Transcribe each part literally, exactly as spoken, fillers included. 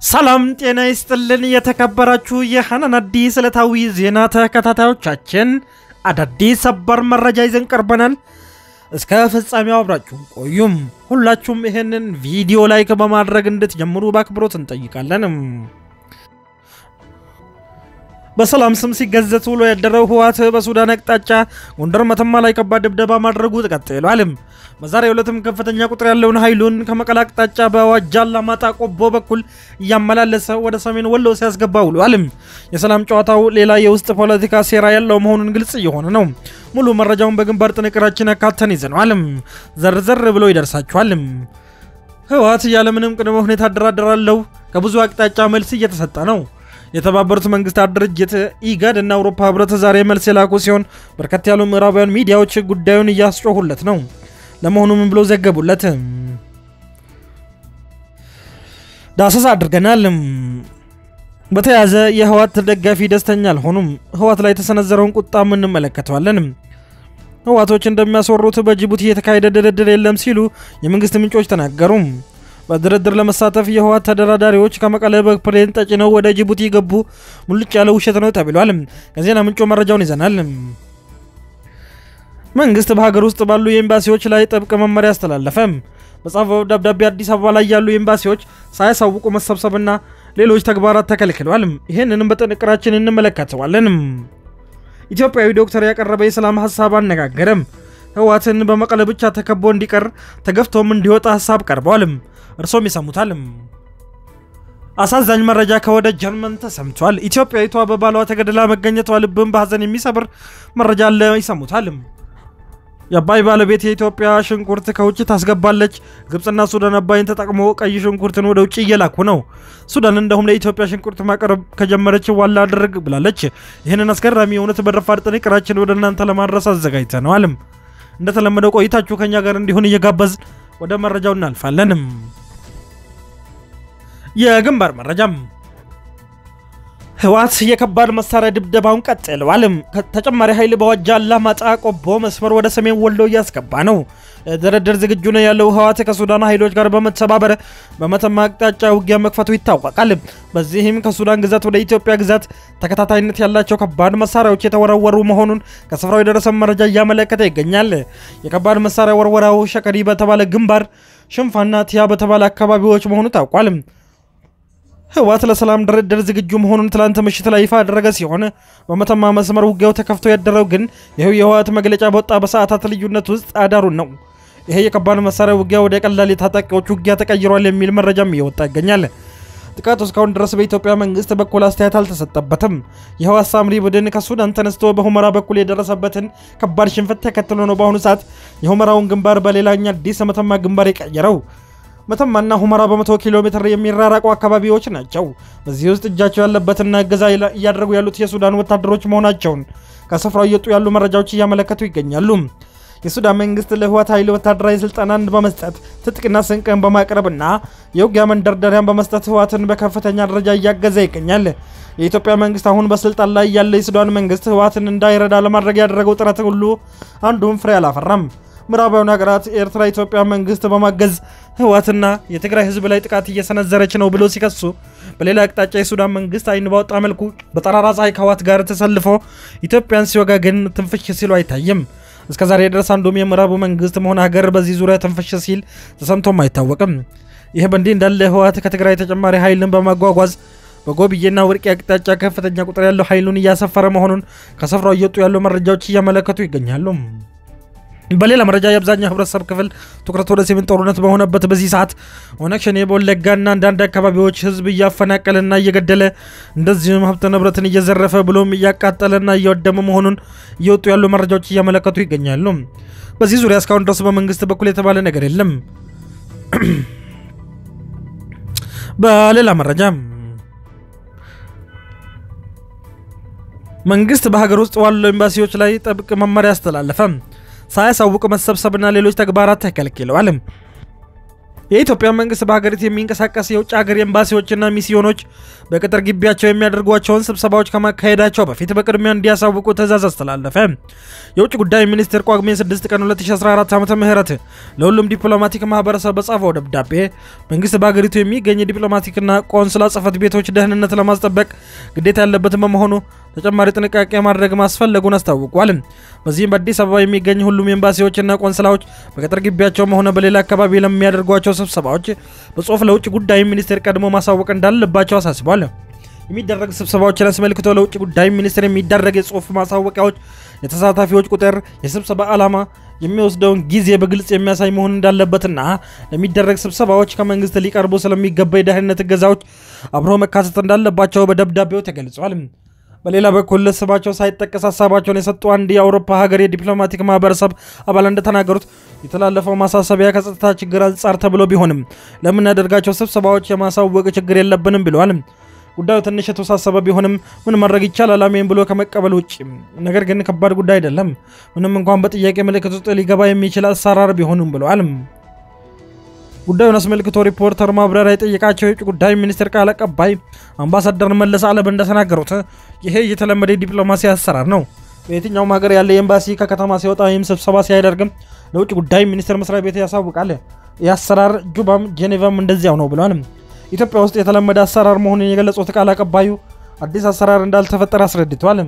ሰላም ጤና ይስጥልን የተከበራችሁ የሐናን አዲስ ዕለታዊ ዜና ተከታታዮቻችን አዳዲስ ሰበር መረጃ ይዘን ቀርበናል እስከ ፍጻሜው አብራችሁ ቆዩም ሁላችሁም ይሄንን ቪዲዮ ላይክ በማድረግ እንድትጀምሩ በአክብሮት እንጠይቃለን በሰላም ስም ሲገዘት ውሎ ያደረው ህዋት በሱዳን አቅጣጫ ጎንደር መተማ ላይ ከባድ ድብደባ ማድረጉ ተቀጥሏል በዛሬው ዕለትም ከፍተኛ ቁጥር ያለውን ኃይሉን ከመቀለ አቅጣጫ በዋጃላ ማጣ ቆቦ በኩል ያመላለሰ ወደ ሰሜን ወሎ ሲያስገባ ውሏል የሰላም ጨዋታው ሌላ የውስጥ ፖለቲካ ሴራ ያለው መሆኑን ግልጽ እየሆነ ነው ሙሉ መረጃውን በግንባር ጥንቅራችን አካተን ይዘናል ዘርዘር ብሎ ይደርሳችኋል ህዋት ያለ ምንም ቅድመ ሁኔታ አደራደራለው ከብዙ አቅጣጫ መልስ እየተሰጠ ነው የተባበሩት መንግስታት ድርጅት ኢጋድ እና አውሮፓ ህብረት ዛሬ መልስ የላኩ ሲሆን በርከት ያሉ ምዕራባውያን ሚዲያዎች ጉዳዩን እያስጮሁለት ነው ለመሆኑ ምን ብለው ዘገቡለት ዳሰሳ አድርገናል በተያዘ የህዋት ደጋፊ ደስተኛ አልሆኑም ህዋት ላይ ተሰነዘረውን ቁጣ ምን እንመለከተዋለን ህዋቶች እንደሚያስወሩት በጅቡቲ የተካሄደ ድርድር የለም ሲሉ የመንግስት ምንጮች ተናገሩ በድርድር ለመሳተፍ የህዋት ተደራዳሪዎች ከመቀለ በፕሌን ተጭነው ወደ ጅቡቲ ገቡ ሙልጭ ያለ ውሸት ነው ተብሏል ከዜና ምንጮ መረጃውን ይዘናል መንግስት በሀገር ውስጥ ባሉ የኤምባሲዎች ላይ ጥብቅ መመሪያ አስተላለፈ በጻፈው ደብዳቤ አዲስ አበባ ላይ ያሉ ኤምባሲዎች ሳይሳውቁ መሰብሰብና ሌሎች ተግባራት ተከልክለዋል ይሄንንም በጥንቅራችን እንመለከተዋለን ኢትዮጵያዊ ዶክተር ያቀረበ የሰላም ሐሳብ አነጋገረም ህዋትን በመቀለ ብቻ ተከቦ እንዲቀር ተገፍቶም እንዲወጣ ሐሳብ ቀርቧል እርሶም ይሰሙታል አሳዛኝ መረጃ ከወደ ጀርመን ተሰምቷል ኢትዮጵያዊቷ በባሏ ተገደላ መገኘቷ ልብን በሐዘን የሚሰብር መረጃ አለ ይሰሙታል የአባይ ባለቤት የኢትዮጵያ ሽንኩርት ከውጭ ታስገባለች ግብጽና ሱዳን አባይን ተጠቅሞ ቀይ ሽንኩርትን ወደ ውጭ እየላኩ ነው ሱዳን እንደውም ለኢትዮጵያ ሽንኩርት ማቅረብ ከጀመረች ዋላ አድርግ ብላለች ይሄንን አስገራሚ የሆነ በረፋድ ጥንቅራችን ወደ እናንተ ለማድረስ አዘጋጅተናል እንደተለመደው ቆይታችሁ ከኛ ጋር እንዲሆን እየጋበዝ ወደ መረጃው እናልፋለን የግንባር መረጃም ህዋት የከባድ መሳሪያ ድብደባውን ቀጥሏል ተጨማሪ ኃይል በዋጃላ ማጣ ቆቦ መስመር ወደ ሰሜን ወሎ ያስገባ ነው ድርድር ዝግጁ ነው ያለው ህዋት ከሱዳን ኃይሎች ጋር በመተባበር በመተማ አቅጣጫ ውጊያ መክፈቱ ይታወቃል በዚህም ከሱዳን ግዛት ወደ ኢትዮጵያ ግዛት ተከታታይነት ያላቸው ከባድ መሳሪያዎች የተወረወሩ መሆኑን ከስፍራው የደረሰ መረጃ ያመለከተ ይገኛል የከባድ መሳሪያ ወርወራው ሸቀዲ በተባለ ግንባር ሽንፋና ቲያ በተባለ አካባቢዎች መሆኑ ታውቋል ህዋት ለሰላም ድርድር ዝግጁ መሆኑን ትላንት ምሽት ላይ ይፋ አደረገ ሲሆን በመተማ መስመር ውጊያው ተከፍቶ ያደረው ግን ይሄው የህዋት መግለጫ በወጣ በሰዓታት ልዩነት ውስጥ አዳሩን ነው ይሄ የከባድ መሳሪያ ውጊያ ወደ ቀላል የታጣቂዎች ውጊያ ተቀይሯል የሚል መረጃም እየወጣ ይገኛል ጥቃቱ እስካሁን ድረስ በኢትዮጵያ መንግስት በኩል አስተያየት አልተሰጠበትም የህዋት ሳምሪ ቡድን ከሱዳን ተነስቶ በሁመራ በኩል የደረሰበትን ከባድ ሽንፈት ተከትሎ ነው በአሁኑ ሰዓት የሁመራውን ግንባር በሌላኛ አዲስ መተማ ግንባር የቀየረው መተማና ሁመራ በመቶ ኪሎ ሜትር የሚራራቁ አካባቢዎች ናቸው በዚህ ውስጥ እጃቸው ያለበትና እገዛ ያደረጉ ያሉት የሱዳን ወታደሮች መሆናቸውን ከስፍራው እየወጡ ያሉ መረጃዎች እያመለከቱ ይገኛሉ የሱዳን መንግስት ለህዋት ኃይል ወታደራዊ ስልጣናን በመስጠት ትጥቅና ስንቅን በማቅረብና የውጊያ መንደርደሪያን በመስጠት ህዋትን በከፍተኛ ደረጃ እያገዘ ይገኛል የኢትዮጵያ መንግስት አሁን በስልጣን ላይ ያለ የሱዳን መንግስት ህዋትን እንዳይረዳ ለማድረግ ያደረገው ጥረት ሁሉ አንዱም ፍሬ አላፈራም ምዕራባውያን ሀገራት ኤርትራ ኢትዮጵያ መንግስት በማገዝ ህዋትና የትግራይ ህዝብ ላይ ጥቃት እየሰነዘረች ነው ብሎ ሲከሱ በሌላ አቅጣጫ የሱዳን መንግስት አይን ባወጣ መልኩ በጠራራ ፀሐይ ከህዋት ጋር ተሰልፎ ኢትዮጵያን ሲወጋ ግን ትንፍሽ ሲሉ አይታየም እስከዛሬ ድረስ አንዱም የምዕራቡ መንግስት መሆን ሀገር በዚህ ዙሪያ ትንፍሽ ሲል ተሰምቶም አይታወቅም ይሄ በእንዲህ እንዳለ ህዋት ከትግራይ ተጨማሪ ኃይልን በማጓጓዝ በጎብዬና ወርቂ አቅጣጫ ከፍተኛ ቁጥር ያለው ኃይሉን እያሰፈረ መሆኑን ከስፍራው እየወጡ ያሉ መረጃዎች እያመለከቱ ይገኛሉ በሌላ መረጃ የአብዛኛው ህብረተሰብ ክፍል ትኩረት ወደ ሰሜን ጦርነት በሆነበት በዚህ ሰዓት ኦነግ ሸኔ በወለጋና አንዳንድ አካባቢዎች ህዝብ እያፈናቀለና እየገደለ እንደዚሁም ሀብት ንብረትን እየዘረፈ ብሎም እያቃጠለና እያወደመ መሆኑን እየወጡ ያሉ መረጃዎች እያመለከቱ ይገኛሉ በዚህ ዙሪያ እስካሁን ድረስ በመንግስት በኩል የተባለ ነገር የለም በሌላ መረጃ መንግስት በሀገር ውስጥ ባሉ ኤምባሲዎች ላይ ጥብቅ መመሪያ አስተላለፈ ሳይሳውቁ መሰብሰብና ሌሎች ተግባራት ተከልክለዋል የኢትዮጵያ መንግስት በሀገሪቱ የሚንቀሳቀስ የውጭ ሀገር ኤምባሲዎችና ሚስዮኖች በቅጥር ግቢያቸው የሚያደርጓቸውን ስብሰባዎች ከማካሄዳቸው በፊት በቅድሚያ እንዲያሳውቁ ትዕዛዝ አስተላለፈ። የውጭ ጉዳይ ሚኒስቴር ጳጉሜ ስድስት ቀን ሁለት ሺህ አስራ አራት ዓመተ ምህረት ለሁሉም ዲፕሎማቲክ ማህበረሰብ በጻፈው ደብዳቤ መንግስት በሀገሪቱ የሚገኝ ዲፕሎማቲክና ቆንስላ ጽሕፈት ቤቶች ደህንነት ለማስጠበቅ ግዴታ ያለበት በመሆኑ ተጨማሪ ጥንቃቄ ማድረግ ማስፈለጉን አስታውቋል። በዚህም በአዲስ አበባ የሚገኝ ሁሉም ኤምባሲዎችና ቆንስላዎች በቅጥር ግቢያቸውም ሆነ በሌላ አካባቢ ለሚያደርጓቸው ስብሰባዎች በጽሁፍ ለውጭ ጉዳይ ሚኒስቴር ቀድሞ ማሳወቅ እንዳለባቸው አሳስቧል። የሚደረግ ስብሰባዎችን አስመልክቶ ለውጭ ጉዳይ ሚኒስቴር የሚደረግ የጽሁፍ ማሳወቂያዎች የተሳታፊዎች ቁጥር፣ የስብሰባ ዓላማ፣ የሚወስደውን ጊዜ በግልጽ የሚያሳይ መሆን እንዳለበትና ለሚደረግ ስብሰባዎች ከመንግስት ሊቀርቡ ስለሚገባ የደህንነት እገዛዎች አብሮ መካተት እንዳለባቸው በደብዳቤው ተገልጿል። በሌላ በኩል ስማቸው ሳይጠቀስ ሀሳባቸውን የሰጡ አንድ የአውሮፓ ሀገር የዲፕሎማቲክ ማህበረሰብ አባል እንደተናገሩት የተላለፈው ማሳሰቢያ ከጸጥታ ችግር አንጻር ተብሎ ቢሆንም ለምናደርጋቸው ስብሰባዎች የማሳወቅ ችግር የለብንም ብለዋል። ጉዳዩ ትንሽ የተወሳሰበ ቢሆንም ምን ማድረግ ይቻላል አሜን ብሎ ከመቀበል ውጪ ነገር ግን ከባድ ጉዳይ አይደለም፣ ምንም እንኳን በጥያቄ ምልክት ውስጥ ሊገባ የሚችል አሰራር ቢሆንም ብለዋል። ጉዳዩን አስመልክቶ ሪፖርተር ማብራሪያ የጠየቃቸው የውጭ ጉዳይ ሚኒስቴር ቃል አቀባይ አምባሳደር መለስ ዓለም እንደተናገሩት ይሄ የተለመደ ዲፕሎማሲ አሰራር ነው። በየትኛውም ሀገር ያለ ኤምባሲ ከከተማ ሲወጣ ወይም ስብሰባ ሲያደርግም ለውጭ ጉዳይ ሚኒስቴር መስሪያ ቤት ያሳውቃል። የአሰራር ጁባም ጄኔቫም እንደዚያው ነው ብለዋል። ኢትዮጵያ ውስጥ የተለመደ አሰራር መሆኑን የገለጹት ቃል አቀባዩ አዲስ አሰራር እንዳልተፈጠረ አስረድተዋል።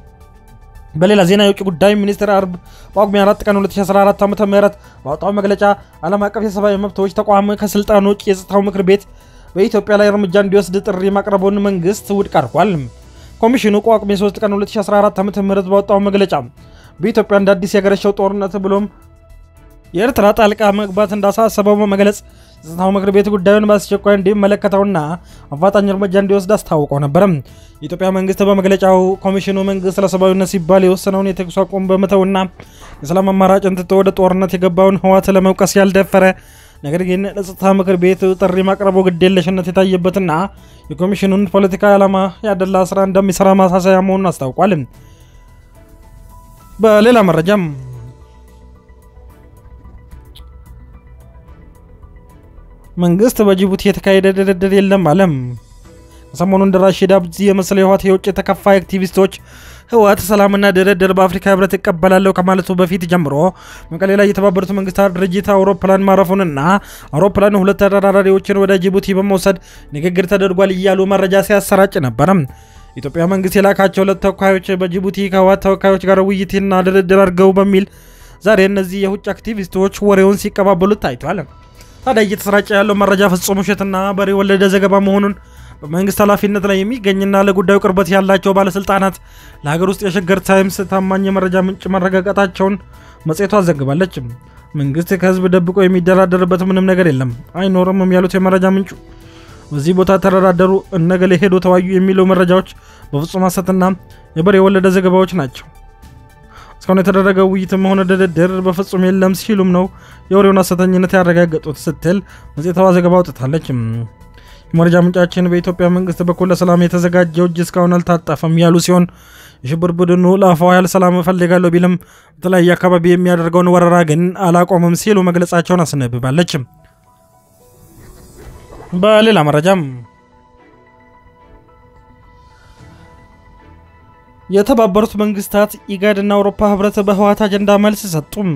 በሌላ ዜና የውጭ ጉዳይ ሚኒስቴር አርብ ጳጉሜ አራት ቀን ሁለት ሺህ አስራ አራት ዓመተ ምህረት ባወጣው መግለጫ ዓለም አቀፍ የሰብአዊ መብቶች ተቋም ከስልጣን ውጭ የጸጥታው ምክር ቤት በኢትዮጵያ ላይ እርምጃ እንዲወስድ ጥሪ ማቅረቡን መንግስት ውድቅ አድርጓል። ኮሚሽኑ ጳጉሜ ሶስት ቀን ሁለት ሺህ አስራ አራት ዓመተ ምህረት ባወጣው መግለጫ በኢትዮጵያ እንደ አዲስ ያገረሸው ጦርነት ብሎም የኤርትራ ጣልቃ መግባት እንዳሳሰበው በመግለጽ የጸጥታው ምክር ቤት ጉዳዩን በአስቸኳይ እንዲመለከተውና አፋጣኝ እርምጃ እንዲወስድ አስታውቆ ነበር። የኢትዮጵያ መንግስት በመግለጫው ኮሚሽኑ መንግስት ለሰብአዊነት ሲባል የወሰነውን የተኩስ አቁም በመተውና የሰላም አማራጭን ትቶ ወደ ጦርነት የገባውን ህወሓት ለመውቀስ ያልደፈረ ነገር ግን ለጸጥታ ምክር ቤት ጥሪ ማቅረቡ ግዴለሽነት የታየበትና የኮሚሽኑን ፖለቲካ ዓላማ ያደላ ስራ እንደሚሰራ ማሳሰያ መሆኑን አስታውቋል። በሌላ መረጃም መንግስት በጅቡቲ የተካሄደ ድርድር የለም አለም። ሰሞኑን ራሺድ አብዲ የመሰለ የህወሓት የውጭ ተከፋይ አክቲቪስቶች ህወሓት ሰላምና ድርድር በአፍሪካ ህብረት ይቀበላል ከማለቱ በፊት ጀምሮ መቀሌ ላይ የተባበሩት መንግስታት ድርጅት አውሮፕላን ማረፉንና አውሮፕላኑ ሁለት ተደራዳሪዎችን ወደ ጅቡቲ በመውሰድ ንግግር ተደርጓል እያሉ መረጃ ሲያሰራጭ ነበር። ኢትዮጵያ መንግስት የላካቸው ሁለት ተወካዮች በጅቡቲ ከህወሓት ተወካዮች ጋር ውይይትና ድርድር አድርገው በሚል ዛሬ እነዚህ የውጭ አክቲቪስቶች ወሬውን ሲቀባበሉ ታይቷል። ታዲያ እየተሰራጨ ያለው መረጃ ፍጹም ውሸትና በሬ ወለደ ዘገባ መሆኑን በመንግስት ኃላፊነት ላይ የሚገኝና ለጉዳዩ ቅርበት ያላቸው ባለስልጣናት ለሀገር ውስጥ የሸገር ታይምስ ታማኝ የመረጃ ምንጭ ማረጋገጣቸውን መጽሔቷ ዘግባለች። መንግስት ከህዝብ ደብቆ የሚደራደርበት ምንም ነገር የለም አይኖርም ያሉት የመረጃ ምንጩ በዚህ ቦታ ተደራደሩ እነገሌ ሄዶ ተዋዩ የሚለው መረጃዎች በፍጹም ሐሰትና የበሬ ወለደ ዘገባዎች ናቸው። እስካሁን የተደረገው ውይይትም ሆነ ድርድር በፍጹም የለም ሲሉም ነው የወሬውን ሐሰተኝነት ያረጋገጡት ስትል መጽሔቷ ዘገባ አውጥታለች። የመረጃ ምንጫችን በኢትዮጵያ መንግስት በኩል ለሰላም የተዘጋጀው እጅ እስካሁን አልታጠፈም ያሉ ሲሆን የሽብር ቡድኑ ለአፋው ያህል ሰላም እፈልጋለሁ ቢልም በተለያየ አካባቢ የሚያደርገውን ወረራ ግን አላቆምም ሲሉ መግለጻቸውን አስነብባለች። በሌላ መረጃም የተባበሩት መንግስታት ኢጋድ እና አውሮፓ ህብረት በህወሓት አጀንዳ መልስ ሰጡም።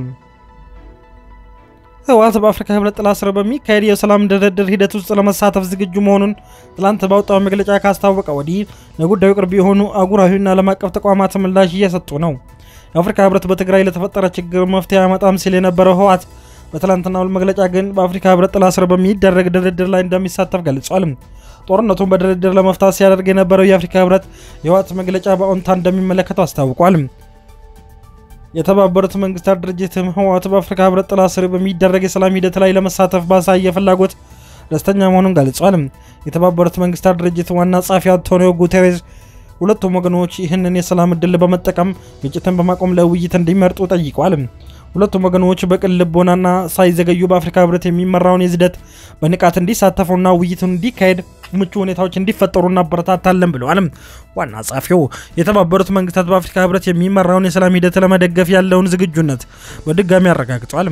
ህወሓት በአፍሪካ ህብረት ጥላ ስር በሚካሄድ የሰላም ድርድር ሂደት ውስጥ ለመሳተፍ ዝግጁ መሆኑን ትላንት ባወጣው መግለጫ ካስታወቀ ወዲህ ለጉዳዩ ቅርብ የሆኑ አህጉራዊና ዓለም አቀፍ ተቋማት ምላሽ እየሰጡ ነው። የአፍሪካ ህብረት በትግራይ ለተፈጠረ ችግር መፍትሄ ያመጣም ሲል የነበረው ህወሓት በትላንትናው መግለጫ ግን በአፍሪካ ህብረት ጥላ ስር በሚደረግ ድርድር ላይ እንደሚሳተፍ ገልጿል። ጦርነቱን በድርድር ለመፍታት ሲያደርግ የነበረው የአፍሪካ ህብረት የህወሓት መግለጫ በአዎንታ እንደሚመለከተው አስታውቋል። የተባበሩት መንግስታት ድርጅትም ህወሓት በአፍሪካ ህብረት ጥላ ስር በሚደረግ የሰላም ሂደት ላይ ለመሳተፍ ባሳየ ፍላጎት ደስተኛ መሆኑን ገልጿል። የተባበሩት መንግስታት ድርጅት ዋና ጸሐፊ አንቶኒዮ ጉተሬዝ ሁለቱም ወገኖች ይህንን የሰላም እድል በመጠቀም ግጭትን በማቆም ለውይይት እንዲመርጡ ጠይቀዋል። ሁለቱም ወገኖች በቅን ልቦናና ሳይዘገዩ በአፍሪካ ህብረት የሚመራውን የዝደት በንቃት እንዲሳተፉና ውይይቱን እንዲካሄድ ምቹ ሁኔታዎች እንዲፈጠሩና አበረታታለን ብለዋል። ዋና ጸሐፊው የተባበሩት መንግስታት በአፍሪካ ህብረት የሚመራውን የሰላም ሂደት ለመደገፍ ያለውን ዝግጁነት በድጋሚ አረጋግጠዋል።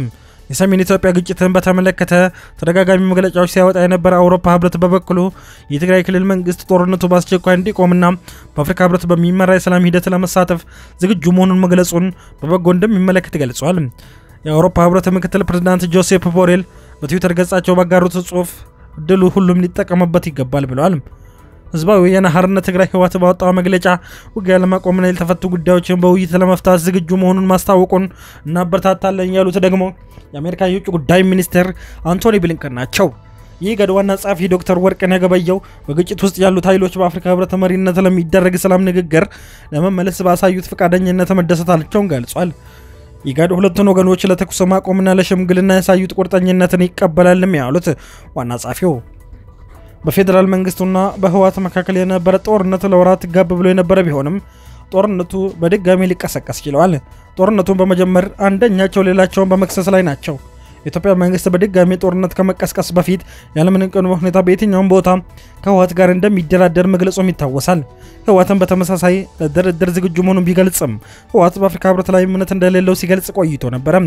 የሰሜን ኢትዮጵያ ግጭትን በተመለከተ ተደጋጋሚ መግለጫዎች ሲያወጣ የነበረ አውሮፓ ህብረት በበኩሉ የትግራይ ክልል መንግስት ጦርነቱ በአስቸኳይ እንዲቆምና በአፍሪካ ህብረት በሚመራ የሰላም ሂደት ለመሳተፍ ዝግጁ መሆኑን መግለጹን በበጎ እንደሚመለከት ገልጿል። የአውሮፓ ህብረት ምክትል ፕሬዝዳንት ጆሴፕ ቦሬል በትዊተር ገጻቸው ባጋሩት ጽሑፍ ድሉ ሁሉም ሊጠቀምበት ይገባል ብለዋል። ህዝባዊ ወያነ ሓርነት ትግራይ ህወሓት ባወጣው መግለጫ ውጊያ ለማቆምና ያልተፈቱ ጉዳዮችን በውይይት ለመፍታት ዝግጁ መሆኑን ማስታወቁን እናበረታታለን ያሉት ደግሞ የአሜሪካ የውጭ ጉዳይ ሚኒስትር አንቶኒ ብሊንከን ናቸው። የኢጋድ ዋና ጸሐፊ ዶክተር ወርቅነህ ገበየሁ በግጭት ውስጥ ያሉት ኃይሎች በአፍሪካ ህብረት መሪነት ለሚደረግ ሰላም ንግግር ለመመለስ ባሳዩት ፈቃደኝነት መደሰታቸውን ገልጿል። ኢጋድ ሁለቱን ወገኖች ለተኩስ ማቆምና ለሽምግልና ያሳዩት ቁርጠኝነትን ይቀበላልም ያሉት ዋና ጸሐፊው በፌደራል መንግስቱና በህወሓት መካከል የነበረ ጦርነት ለወራት ጋብ ብሎ የነበረ ቢሆንም ጦርነቱ በድጋሚ ሊቀሰቀስ ችሏል። ጦርነቱን በመጀመር አንደኛቸው ሌላቸውን በመክሰስ ላይ ናቸው። የኢትዮጵያ መንግስት በድጋሚ ጦርነት ከመቀስቀስ በፊት ያለምንም ቅድመ ሁኔታ በየትኛውም ቦታ ከህወሓት ጋር እንደሚደራደር መግለጹም ይታወሳል። ህወሓትን በተመሳሳይ ለድርድር ዝግጁ መሆኑን ቢገልጽም ህወሓት በአፍሪካ ህብረት ላይ እምነት እንደሌለው ሲገልጽ ቆይቶ ነበር።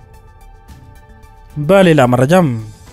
በሌላ መረጃም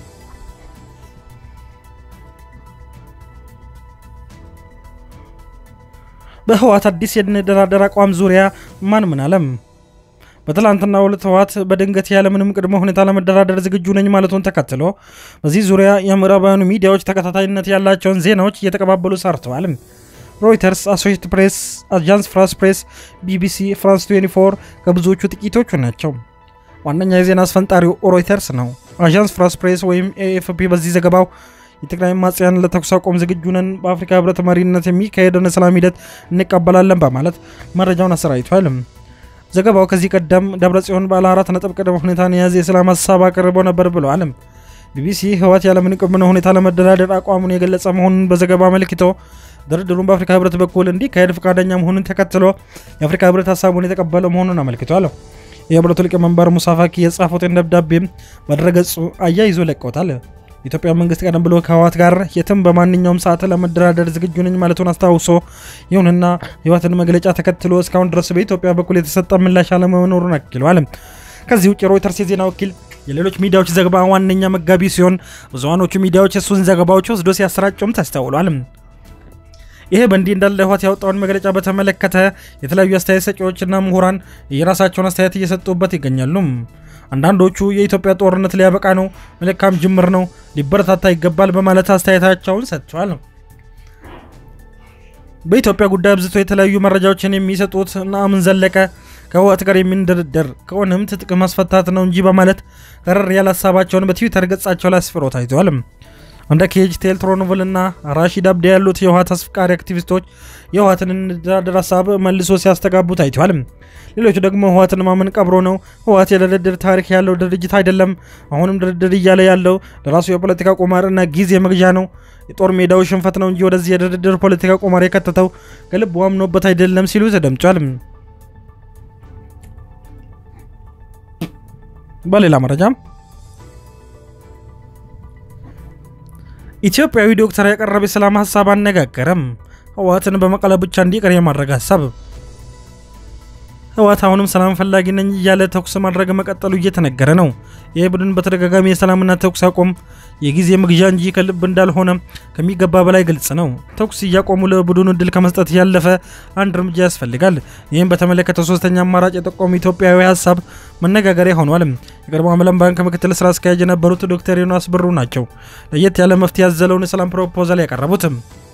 በህወሓት አዲስ የድርድር አቋም ዙሪያ ማን ምን አለም? በትላንትናው ዕለት ህወሓት በድንገት ያለምንም ቅድመ ሁኔታ ለመደራደር ዝግጁ ነኝ ማለቱን ተከትሎ በዚህ ዙሪያ የምዕራባውያኑ ሚዲያዎች ተከታታይነት ያላቸውን ዜናዎች እየተቀባበሉ ሰርተዋል። ሮይተርስ፣ አሶሺየትድ ፕሬስ፣ አጃንስ ፍራንስ ፕሬስ፣ ቢቢሲ፣ ፍራንስ ሃያ አራት ከብዙዎቹ ጥቂቶቹ ናቸው። ዋነኛ የዜና አስፈንጣሪው ሮይተርስ ነው። አጃንስ ፍራንስ ፕሬስ ወይም ኤኤፍፒ በዚህ ዘገባው የትግራይ ማጽያን ለተኩስ አቁም ዝግጁ ነን፣ በአፍሪካ ህብረት መሪነት የሚካሄደውን ሰላም ሂደት እንቀበላለን በማለት መረጃውን አሰራጭቷል። ዘገባው ከዚህ ቀደም ደብረጽዮን ባለ አራት ነጥብ ቅድመ ሁኔታን የያዘ የሰላም ሐሳብ አቅርቦ ነበር ብለዋል። ቢቢሲ ህወሓት ያለምንም ቅድመ ሁኔታ ለመደራደር አቋሙን የገለጸ መሆኑን በዘገባ አመልክቶ ድርድሩን በአፍሪካ ህብረት በኩል እንዲካሄድ ፈቃደኛ መሆኑን ተከትሎ የአፍሪካ ህብረት ሐሳቡን የተቀበለ መሆኑን አመልክቷል። የህብረቱ ሊቀመንበር ሙሳ ፋኪ የጻፉትን ደብዳቤ በድረገጹ አያይዞ ለቀውታል። ኢትዮጵያ መንግስት ቀደም ብሎ ከህወሓት ጋር የትም በማንኛውም ሰዓት ለመደራደር ዝግጁ ነኝ ማለቱን አስታውሶ ይሁንና ህወሓትን መግለጫ ተከትሎ እስካሁን ድረስ በኢትዮጵያ በኩል የተሰጠ ምላሽ አለመኖሩን አክሏል። ከዚህ ውጭ ሮይተርስ የዜና ወኪል የሌሎች ሚዲያዎች ዘገባ ዋነኛ መጋቢ ሲሆን ብዙሃኖቹ ሚዲያዎች እሱን ዘገባዎች ወስዶ ሲያሰራጩም ተስተውሏል። ይሄ በእንዲህ እንዳለ ህወሓት ያወጣውን መግለጫ በተመለከተ የተለያዩ አስተያየት ሰጪዎችና ምሁራን የራሳቸውን አስተያየት እየሰጡበት ይገኛሉ። አንዳንዶቹ የኢትዮጵያ ጦርነት ሊያበቃ ነው፣ መልካም ጅምር ነው፣ ሊበረታታ ይገባል በማለት አስተያየታቸውን ሰጥተዋል። በኢትዮጵያ ጉዳይ አብዝቶ የተለያዩ መረጃዎችን የሚሰጡት እና አምን ዘለቀ ከህወሓት ጋር የሚንደረደር ከሆነም ትጥቅ ማስፈታት ነው እንጂ በማለት ቀረር ያለ ሐሳባቸውን በትዊተር ገጻቸው ላይ አስፍረው ታይተዋል። እንደ ኬጅ ቴልትሮኖቭል እና ራሺድ አብዲ ያሉት የህወሓት አስፈቃሪ አክቲቪስቶች የህወሓትን ድርድር ሐሳብ መልሶ ሲያስተጋቡ ታይተዋል። ሌሎቹ ደግሞ ህወሓትን ማመን ቀብሮ ነው፣ ህወሓት የድርድር ታሪክ ያለው ድርጅት አይደለም፣ አሁንም ድርድር እያለ ያለው ለራሱ የፖለቲካ ቁማርና ጊዜ መግዣ ነው፣ የጦር ሜዳው ሽንፈት ነው እንጂ ወደዚህ የድርድር ፖለቲካ ቁማር የከተተው ከልብ አምኖበት አይደለም ሲሉ ተደምጧል። በሌላ መረጃም ኢትዮጵያዊ ዶክተር ያቀረበ ሰላም ሐሳብ አነጋገረም። ህወሓትን በመቀለ ብቻ እንዲቀር የማድረግ ሐሳብ። ህወሓት አሁንም ሰላም ፈላጊ ነኝ እያለ ተኩስ ማድረግ መቀጠሉ እየተነገረ ነው። ይህ ቡድን በተደጋጋሚ የሰላምና ተኩስ አቁም የጊዜ መግዣ እንጂ ከልብ እንዳልሆነ ከሚገባ በላይ ግልጽ ነው። ተኩስ እያቆሙ ለቡድኑ እድል ከመስጠት ያለፈ አንድ እርምጃ ያስፈልጋል። ይህም በተመለከተ ሶስተኛ አማራጭ የጠቆሙ ኢትዮጵያዊ ሐሳብ መነጋገሪያ ሆኗል። የቀድሞ ዓለም ባንክ ምክትል ስራ አስኪያጅ የነበሩት ዶክተር ዮናስ ብሩ ናቸው ለየት ያለ መፍትሄ ያዘለውን ሰላም ፕሮፖዛል ያቀረቡት።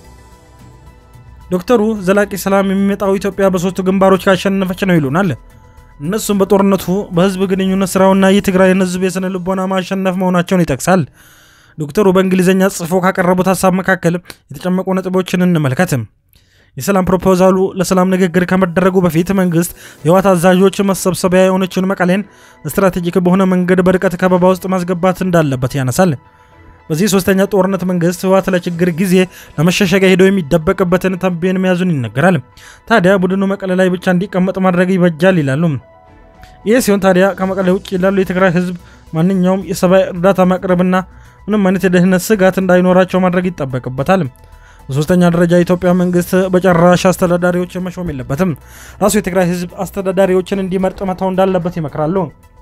ዶክተሩ ዘላቂ ሰላም የሚመጣው ኢትዮጵያ በሶስቱ ግንባሮች ካሸነፈች ነው ይሉናል። እነሱም በጦርነቱ በህዝብ ግንኙነት ስራውና የትግራይን ህዝብ የስነ ልቦና ማሸነፍ መሆናቸውን ይጠቅሳል። ዶክተሩ በእንግሊዘኛ ጽፎ ካቀረቡት ሐሳብ መካከል የተጨመቁ ነጥቦችን እንመልከት። የሰላም ፕሮፖዛሉ ለሰላም ንግግር ከመደረጉ በፊት መንግስት የህወሓት አዛዦች መሰብሰቢያ የሆነችን መቀሌን ስትራቴጂክ በሆነ መንገድ በርቀት ከበባ ውስጥ ማስገባት እንዳለበት ያነሳል። በዚህ ሶስተኛ ጦርነት መንግስት ህወሓት ለችግር ጊዜ ለመሸሸጊያ ሄዶ የሚደበቅበትን ተንቤን መያዙን ይነገራል። ታዲያ ቡድኑ መቀሌ ላይ ብቻ እንዲቀመጥ ማድረግ ይበጃል ይላሉ። ይህ ሲሆን ታዲያ ከመቀሌ ውጭ ያሉ የትግራይ ህዝብ ማንኛውም የሰብአዊ እርዳታ ማቅረብና ምንም አይነት የደህንነት ስጋት እንዳይኖራቸው ማድረግ ይጠበቅበታል። በሶስተኛ ደረጃ የኢትዮጵያ መንግስት በጨራሽ አስተዳዳሪዎችን መሾም የለበትም። ራሱ የትግራይ ህዝብ አስተዳዳሪዎችን እንዲመርጥ መተው እንዳለበት ይመክራሉ።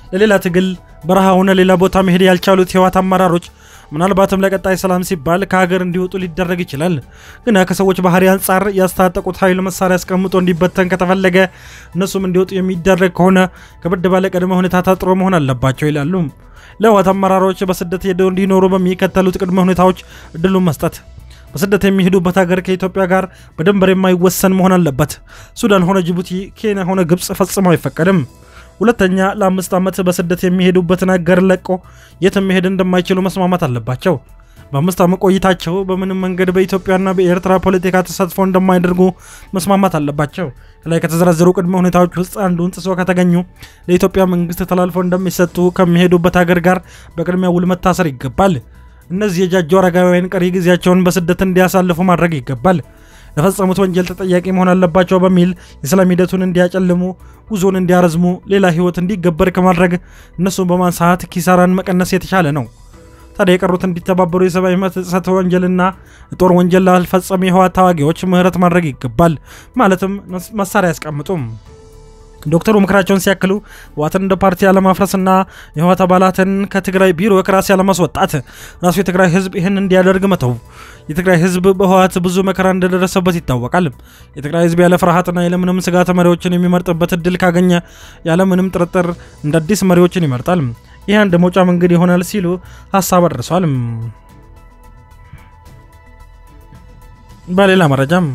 ለሌላ ትግል በረሃውና ሌላ ቦታ መሄድ ያልቻሉት የህወሓት አመራሮች ምናልባትም ለቀጣይ ሰላም ሲባል ከሀገር እንዲወጡ ሊደረግ ይችላል። ግን ከሰዎች ባህሪ አንፃር ያስታጠቁት ኃይል መሳሪያ አስቀምጦ እንዲበተን ከተፈለገ እነሱም እንዲወጡ የሚደረግ ከሆነ ከበድ ባለ ቅድመ ሁኔታ ታጥሮ መሆን አለባቸው ይላሉ። ለህወሓት አመራሮች በስደት ሄደው እንዲኖሩ በሚከተሉት ቅድመ ሁኔታዎች እድሉን መስጠት። በስደት የሚሄዱበት ሀገር ከኢትዮጵያ ጋር በድንበር የማይወሰን መሆን አለበት። ሱዳን ሆነ ጅቡቲ፣ ኬንያ ሆነ ግብጽ ፈጽሞ አይፈቀድም። ሁለተኛ ለአምስት ዓመት በስደት የሚሄዱበትን ሀገር ለቆ የትም መሄድ እንደማይችሉ መስማማት አለባቸው። በአምስት ዓመት ቆይታቸው በምንም መንገድ በኢትዮጵያና በኤርትራ ፖለቲካ ተሳትፎ እንደማይደርጉ መስማማት አለባቸው። ከላይ ከተዘረዘሩ ቅድመ ሁኔታዎች ውስጥ አንዱን ጥሶ ከተገኙ ለኢትዮጵያ መንግስት ተላልፎ እንደሚሰጡ ከሚሄዱበት ሀገር ጋር በቅድሚያ ውል መታሰር ይገባል። እነዚህ የጃጆ አረጋውያን ቀሪ ጊዜያቸውን በስደት እንዲያሳልፉ ማድረግ ይገባል። ለፈጸሙት ወንጀል ተጠያቂ መሆን አለባቸው በሚል የሰላም ሂደቱን እንዲያጨልሙ፣ ጉዞን እንዲያረዝሙ፣ ሌላ ህይወት እንዲገበር ከማድረግ እነሱን በማንሳት ኪሳራን መቀነስ የተሻለ ነው። ታዲያ የቀሩት እንዲተባበሩ የሰብአዊ መብት ጥሰት ወንጀልና ጦር ወንጀል ላልፈጸሙ የህወሓት ታዋጊዎች ምህረት ማድረግ ይገባል። ማለትም መሳሪያ ያስቀምጡም። ዶክተሩ ምክራቸውን ሲያክሉ ህወሓትን እንደ ፓርቲ ያለማፍረስና የህወሓት አባላትን ከትግራይ ቢሮክራሲ ያለማስወጣት ራሱ የትግራይ ህዝብ ይህን እንዲያደርግ መተው። የትግራይ ህዝብ በህወሓት ብዙ መከራ እንደደረሰበት ይታወቃል። የትግራይ ህዝብ ያለ ፍርሃትና ያለምንም ስጋት መሪዎችን የሚመርጥበት እድል ካገኘ ያለምንም ጥርጥር እንደ አዲስ መሪዎችን ይመርጣል። ይህ አንድ መውጫ መንገድ ይሆናል ሲሉ ሐሳብ አድርሰዋል። በሌላ መረጃም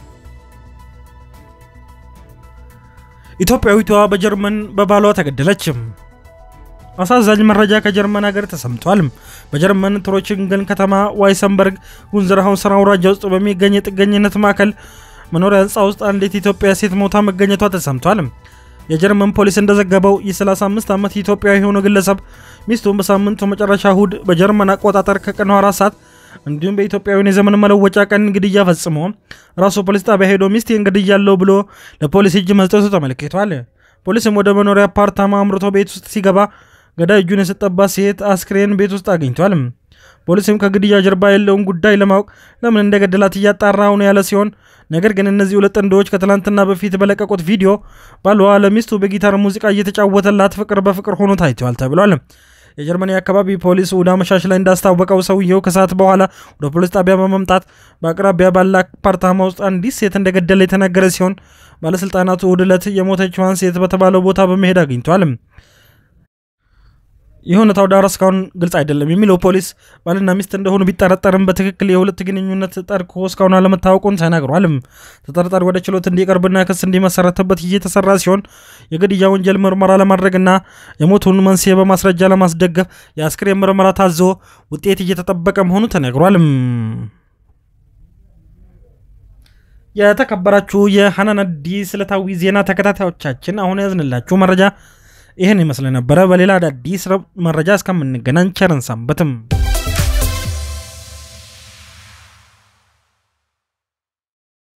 ኢትዮጵያዊቷ በጀርመን በባሏ ተገደለች። አሳዛኝ መረጃ ከጀርመን ሀገር ተሰምቷል። በጀርመን ትሮችንገን ከተማ ዋይሰንበርግ ጉንዘራውን ስራ አውራጃ ውስጥ በሚገኝ የጥገኝነት ማዕከል መኖሪያ ህንጻ ውስጥ አንዲት ኢትዮጵያ ሴት ሞታ መገኘቷ ተሰምቷል። የጀርመን ፖሊስ እንደዘገበው የ35 ዓመት ኢትዮጵያዊ የሆነ ግለሰብ ሚስቱን በሳምንቱ መጨረሻ እሁድ በጀርመን አቆጣጠር ከቀኑ አራት ሰዓት እንዲሁም በኢትዮጵያውያን የዘመን መለወጫ ቀን ግድያ ፈጽሞ ራሱ ፖሊስ ጣቢያ ሄዶ ሚስቴን ገድያለሁ ብሎ ለፖሊስ እጅ መስጠቱ ተመልክቷል። ፖሊስም ወደ መኖሪያ አፓርታማ አምርቶ ቤት ውስጥ ሲገባ ገዳይ እጁን የሰጠባት ሴት አስክሬን ቤት ውስጥ አግኝቷል። ፖሊስም ከግድያ ጀርባ ያለውን ጉዳይ ለማወቅ ለምን እንደገደላት እያጣራው ነው ያለ ሲሆን ነገር ግን እነዚህ ሁለት ጥንዶች ከትላንትና በፊት በለቀቁት ቪዲዮ ባሏ ለሚስቱ በጊታር ሙዚቃ እየተጫወተላት ፍቅር በፍቅር ሆኖ ታይቷል ተብሏል። የጀርመን አካባቢ ፖሊስ ወደ አመሻሽ ላይ እንዳስታወቀው ሰውየው ከሰዓት በኋላ ወደ ፖሊስ ጣቢያ በመምጣት በአቅራቢያ ባለ አፓርታማ ውስጥ አንዲት ሴት እንደገደለ የተነገረ ሲሆን ባለስልጣናቱ ወደለት የሞተችዋን ሴት በተባለው ቦታ በመሄድ አግኝቷል። የሆነታው ዳራ እስካሁን ግልጽ አይደለም የሚለው ፖሊስ ባልና ሚስት እንደሆኑ ቢጠረጠርም በትክክል የሁለት ግንኙነት ጠርቆ እስካሁን አለመታወቁን ተናግሯል። ተጠርጣሪ ወደ ችሎት እንዲቀርብና ክስ እንዲመሰረትበት እየተሰራ ሲሆን የግድያ ወንጀል ምርመራ ለማድረግና የሞቱን መንስኤ በማስረጃ ለማስደገፍ የአስክሬን ምርመራ ታዞ ውጤት እየተጠበቀ መሆኑ ተነግሯል። የተከበራችሁ የሐናን አዲስ ዕለታዊ ዜና ተከታታዮቻችን አሁን ያዝንላችሁ መረጃ ይሄን ይመስል ነበር። በሌላ አዲስ መረጃ እስከምንገናኝ ቸር ሰንብቱ።